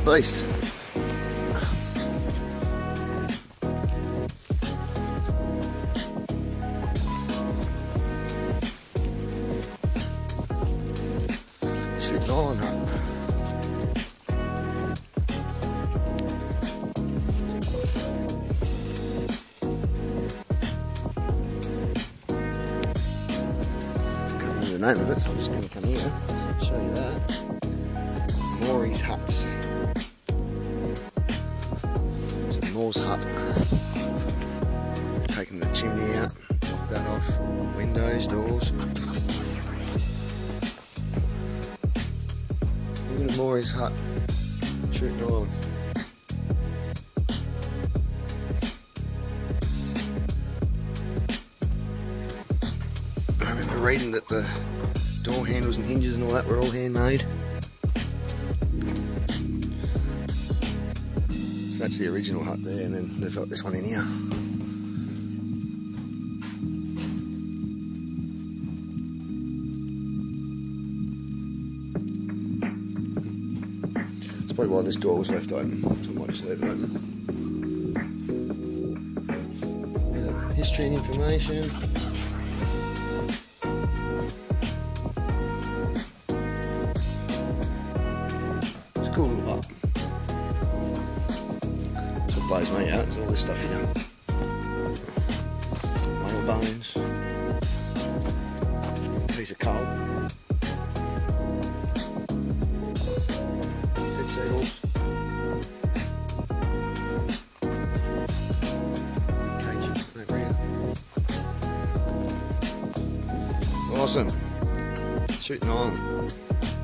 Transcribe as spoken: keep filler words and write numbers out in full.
beast. Shooting island hut. The name of it, so I'm just going to come here and show you that. Morey's huts. It's a Moore's hut. Taking the chimney out, knock that off, windows, doors. Look at Morey's hut, shooting island. I remember reading that the door handles and hinges and all that were all handmade. So that's the original hut there, and then they've got this one in here. That's probably why this door was left open, so I might just leave it open. Yeah, history and information. Cool little hut. That's what blows me out, is all this stuff here. Whale bones, piece of coal, dead seagulls, cage over here. Awesome. Shooting island.